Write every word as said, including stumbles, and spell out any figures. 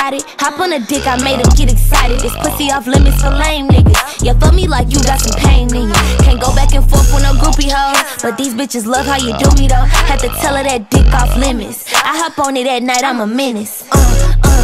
got it. Hop on a dick, I made him get excited. This pussy off limits for lame niggas. Yeah, fuck me like you got some pain in you. Can't go back and forth with no groupie hoes, but these bitches love how you do me though. Had to tell her that dick off limits. I hop on it at night, I'm a menace. Uh, uh.